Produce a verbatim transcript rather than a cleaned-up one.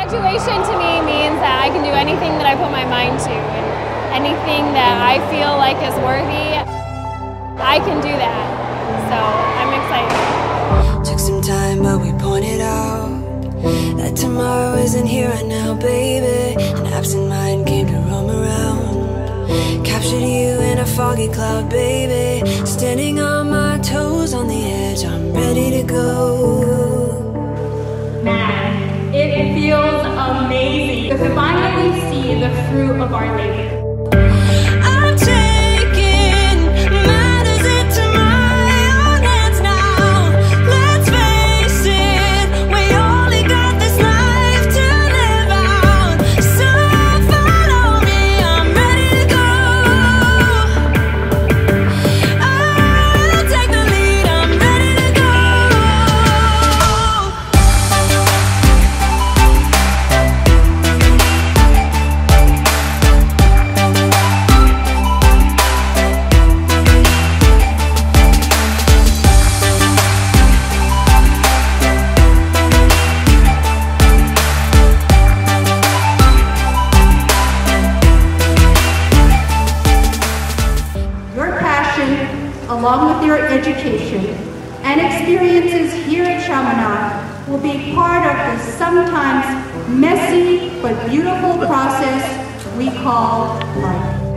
Graduation to me means that I can do anything that I put my mind to, and anything that I feel like is worthy, I can do that. So I'm excited. Took some time, but we pointed out that tomorrow isn't here right now, baby. An absent mind came to roam around, captured you in a foggy cloud, baby. Standing on my toes on the edge, I'm ready to go. Man, it feels amazing to finally see the fruit of our labor. I'm taking matters into my own hands now. Let's face it, we only got this life to live out. So follow me, I'm ready to go. I'll take the lead, I'm ready to go. Along with your education and experiences here at Chaminade, will be part of the sometimes messy but beautiful process we call life.